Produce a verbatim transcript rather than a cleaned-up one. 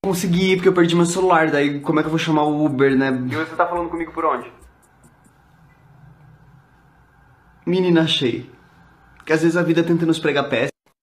Consegui ir porque eu perdi meu celular, daí como é que eu vou chamar o Uber, né? E você tá falando comigo por onde? Menina, achei. Que às vezes a vida tenta nos pregar peças.